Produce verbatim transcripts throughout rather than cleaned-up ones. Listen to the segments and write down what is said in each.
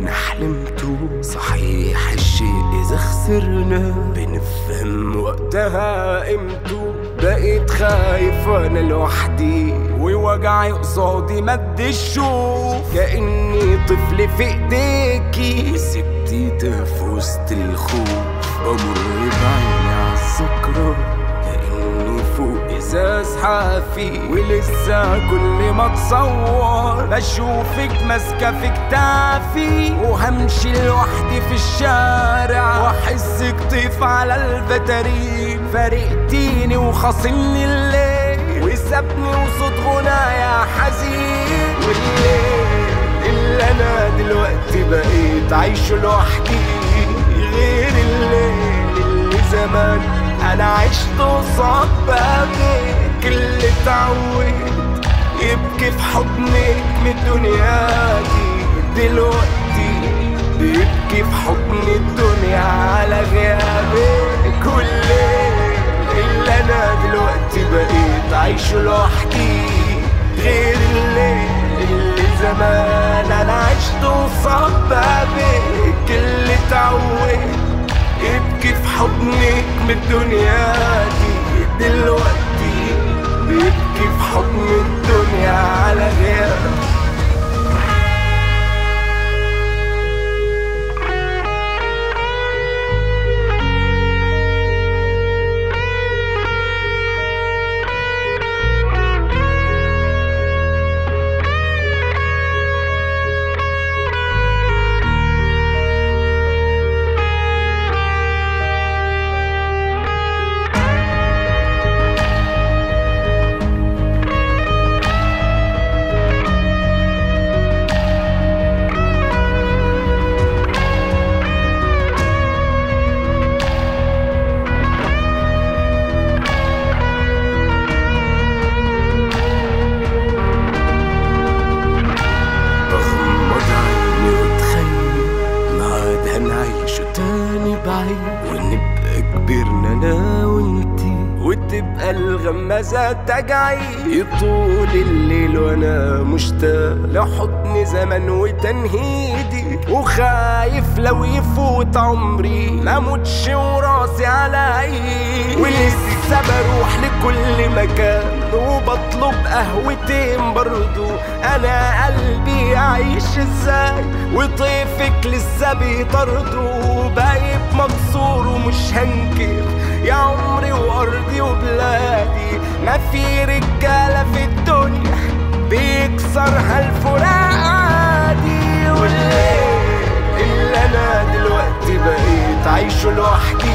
كلنا حلمتو. صحيح الشيء إذا خسرنا بنفهم وقتها قيمتو. بقيت خايف وانا لوحدي ووجعي قصادي مد الشوف. كأني طفل في ايديكي وسبتي تهف وسط الخوف. بمر بعيني عالذكرى كأني فوق ازاز حافي، ولسه كل ما اتصور بشوفك ماسكه في كتافي. وهمشي لوحدي في الشارع واحسك طيف على البتارين. فارقتيني وخاصمني الليل وسابني وصوت غنايا حزين. والليل اللي انا دلوقتي بقيت عايشه لوحدي غير الليل اللي زمان انا عشت قصاد بابك. اللي اتعود يبكي في حضنك من الدنيا دي دلوقتي بيبكي في حضن الدنيا على غيابك. والليل اللي انا دلوقتي بقيت عايشه لوحدي غير الليل اللي زمان انا عشت قصاد بابك. اللي اتعود يبكي في حضنك من الدنيا دي دلوقتي بيبكي في حضن الدنيا على غيابك. ونبقى كبرنا انا وانتي وتبقى الغمازة تجعي. يطول الليل وانا مشتاق لحضن زمن وتنهيدي. وخايف لو يفوت عمري ما موتش وراسي على ايدي. ولسه بروح لكل مكان وبطلب قهوتين برضو. انا قلبي يعيش ازاي وطيفك لسه بيطرده. بايب مكسور ومش هنكر يا عمري وارضي وبلادي. ما في رجاله في الدنيا بيكسرها الفراق عادي. والليل اللي انا دلوقتي بقيت عايشه لوحدي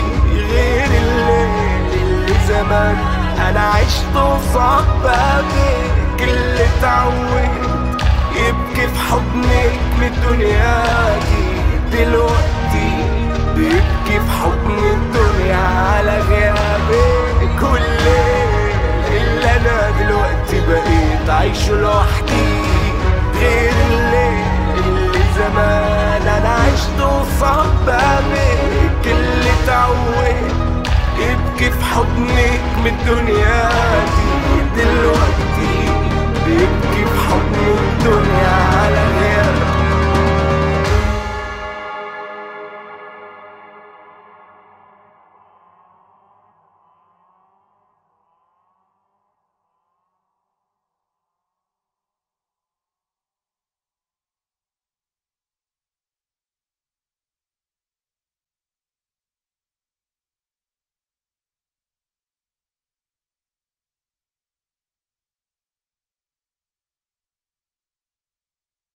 غير الليل اللي زمان انا عشت قصاد بابك. اللي اتعود يبكي في حضنك من الدنيا دي دلوقتي بيبكي في حضن الدنيا على غيابك. والليل اللي انا دلوقتي بقيت عايشه لوحدي غير الليل اللي زمان انا عشت قصاد بابك. اللي اتعود يبكي في حضنك من الدنيا